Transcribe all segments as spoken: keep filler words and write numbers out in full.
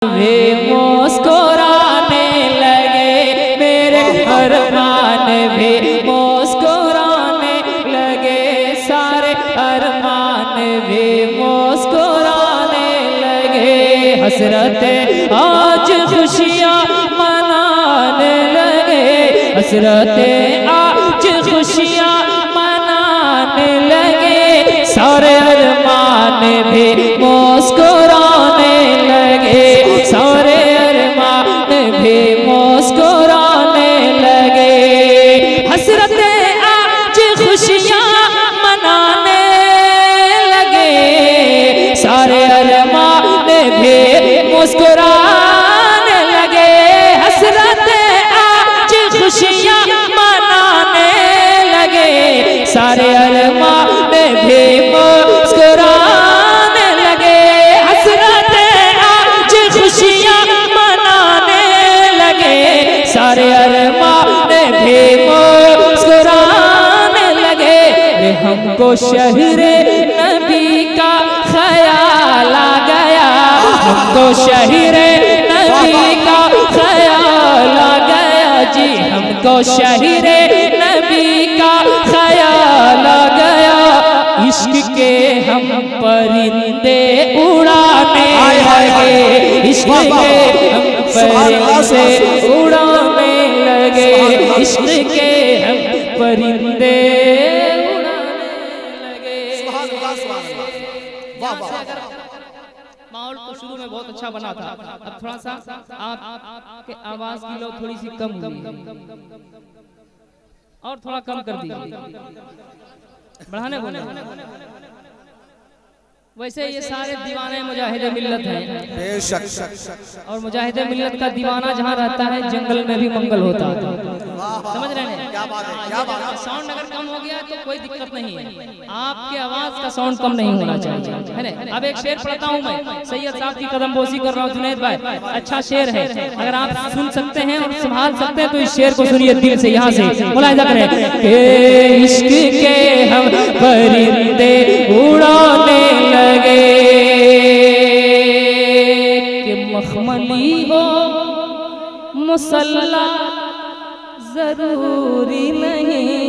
वे मुस्कुराने लगे, मेरे अरमान भी मुस्कुराने लगे, सारे अरमान भी मुस्कुराने लगे। हसरते आज खुशियाँ मनाने लगे, हसरते आज खुशियाँ मनाने लगे, सारे अरमान भी मुस्कुराने लगे, सारे अरमान भी मुस्कुराने लगे। हसरते आज खुशियाँ मनाने लगे, सारे अरमान भी मुस्कुराने लगे, हसरते आज खुशियाँ मनाने लगे, सारे अरमान भी मुस्कुराने लगे, हसरते आज खुशियाँ मनाने लगे, सारे अरमान भी मुस्कुराने लगे। रे हमको शहरे नबी का ख्याल आ गया, हमको शहरे नबी का ख्याल आ गया जी, हमको शहरे नबी का ख्याल आ गया। इश्क के हम परिंदे उड़ाने लगे, इश्क के हम परिंदे उड़ाने लगे, इश्क के हम परिंदे उड़ाने लगे। माहौल तो शुरू में बहुत अच्छा बना था, अब थोड़ा सा आप आपके आवाज की लो थोड़ी सी कम हुई और थोड़ा कम कर दी, बढ़ाने बोले। वैसे ये सारे दीवाने मुजाहिदे मिल्लत हैं, बेशक, और मुजाहिदे मिल्लत का दीवाना जहाँ रहता है जंगल में भी मंगल होता है। समझ रहे हैं? क्या बात है, क्या बात है। साउंड अगर कम हो गया तो कोई दिक्कत नहीं है, आपके आवाज का साउंड कम नहीं होना चाहिए, है ना। अब एक शेर पढ़ता हूँ मैं, सैयद साहब की कदम बोसी कर रहा हूँ जुनैद भाई, अच्छा शेर है, अगर आप सुन सकते हैं और संभाल सकते हैं तो इस शेर को सुनिए दिल से, यहाँ से मुलाहिजा करें कि इश्क के हम परिंदे उड़ाने लगे, कि मखमली हो मुसल्ला जरूरी नहीं,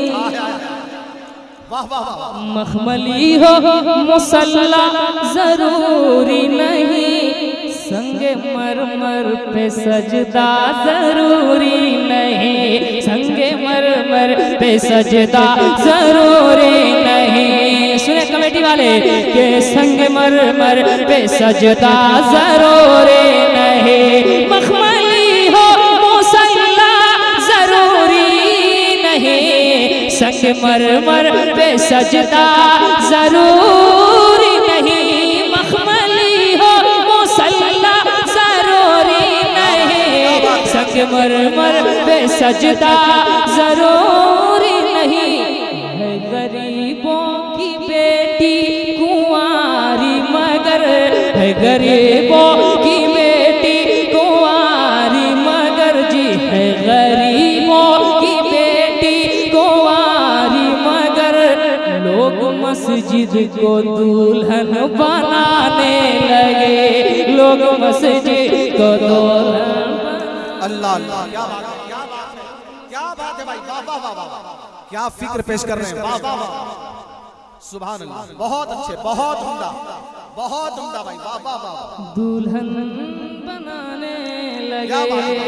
मखमली हो मुसल्ला जरूरी नहीं, संगे मरमर पे सजदा जरूरी नहीं, संगे मरमर पे सजदा जरूरी नहीं। सुने कमेटी वाले के संग मरमर पे सजदा जरूरी नहीं, मखमली हो मुसल्ला जरूरी नहीं, संग मरमर पे सजदा जरूरी नहीं, मखमली हो मुसल्ला जरूरी नहीं, संग मरमर पे सजदा जरूरी नहीं। है गरीबों की बेटी कुंवारी मगर, है गरीबों की बेटी कुंवारी मगर जी, है गरीबों की बेटी कुंवारी मगर, लोग मस्जिद को दुल्हन बनाने लगे, लोग मस्जिद को दुल्हन। अल्लाह अल्लाह, क्या बात है, क्या बात है, क्या बात है भाई, वाह वाह वाह वाह, क्या फिक्र पेश कर रहे हैं, वाह वाह वाह, सुभान अल्लाह, बहुत अच्छे, बहुत उम्दा, बहुत उम्दा भाई, वाह वाह वाह। दुल्हन बनाने लगे,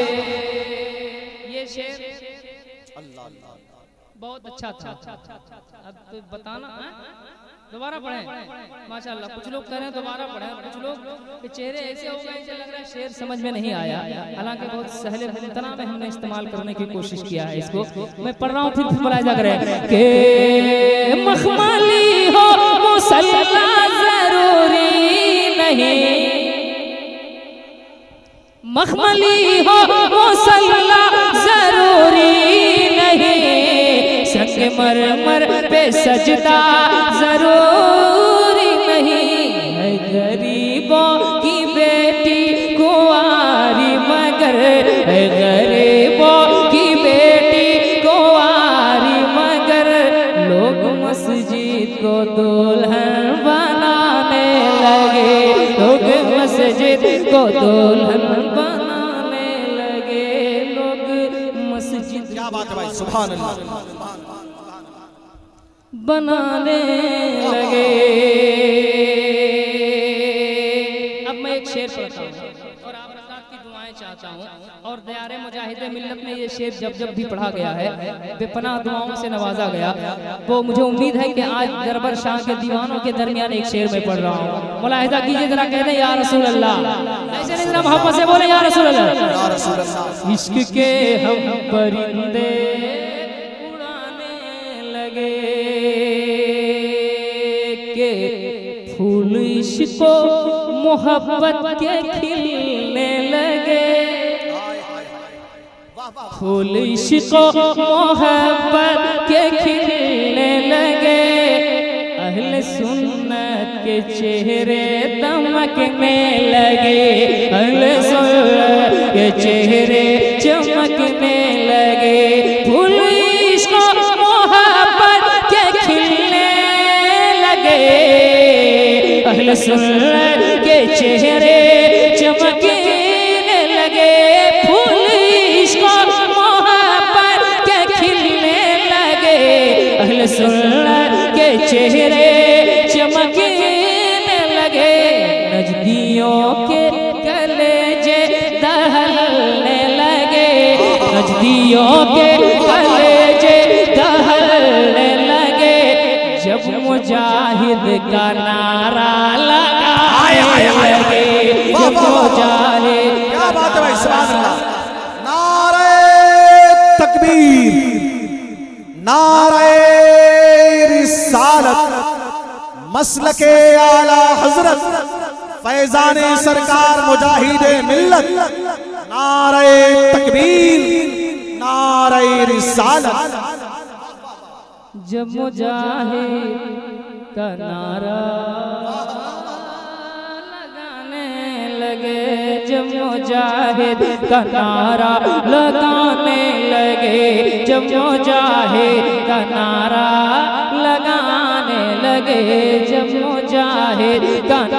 ये शेर अल्लाह अल्लाह बहुत अच्छा था। अब तो बताना दोबारा पढ़ें, माशाल्लाह। कुछ लोग कह रहे हैं दोबारा पढ़ें, कुछ लोग के चेहरे ऐसे हो गए जैसे लग रहा है शेर समझ में नहीं आया, हालांकि बहुत सहले मुमतना में हमने इस्तेमाल करने की कोशिश किया है इसको। मैं पढ़ रहा हूँ, फिर फिर मुलाहिजा करें कि मखमली हो मुसल्ला जरूरी नहीं, मखमली हो मुसल्ला जरूरी नहीं, संग मरमर पे सजदा जरूरी नहीं, है गरीबों की बेटी कुंवारी मगर, है गरीबों की बेटी कुंवारी मगर, लोग मस्जिद को दुल्हन बनाने लगे, लोग मस्जिद को दुल्हन बनाने लगे लोग मस्जिद। क्या बात है भाई, सुभान अल्लाह। बनाने लगे। अब मैं एक शेर पढ़ता हूँ और आप हज़रात की दुआएं चाहता हूँ। और दयारे मुजाहिदे मिल्लत में ये शेर जब जब भी पढ़ा गया है, बेपनाह दुआओं से नवाजा गया, तो मुझे उम्मीद है कि आज दरबार शाह के दीवानों के दरमियान एक शेर में पढ़ रहा हूँ। मुलाहिजा कीजिए जरा, कहते या रसूल अल्लाह, ऐसे नहीं जरा मोहब्बत से बोले या रसूल अल्लाह। इश्क के हम परिंदे उड़ाने लगे के फूल इश्क मोहब्बत के खिलने लगे। फूल इश्क मोहब्बत के खिलने लगे। अहले सुन्नत के चेहरे दमकने लगे। अहले सुन्नत के चेहरे चमकने लगे। फूल इश्क मोहब्बत के खिलने लगे। अहले सुन्नत के चेहरे चमकने लगे। फूल इश्क मोहब्बत के खिलने लगे। अहले सुन्नत के चेहरे चमकने लगे। नजदियों के कलेजे दहलने लगे। नजदियों के कलेजे दहलने लगे। जब मुजाहिद का नारा लगाने लगे। जब मुजाहिद, क्या बात है भाई, सुभान अल्लाह। नारे तकबीर, नारे रिसालत, मसलके आला हजरत फैजान सरकार मुजाहिदे मिल्लत। नारे तकबीर, नारे रिसालत। जब मुजाहिद का नारा लगाने लगे। जब मुजाहिद का नारा लगाने लगे। जब मुजाहिद का नारा लगाने लगे। जब मुजाहिद का